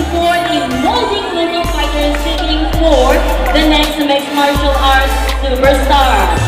support a molding women fighters seeking for the next mixed martial arts superstar.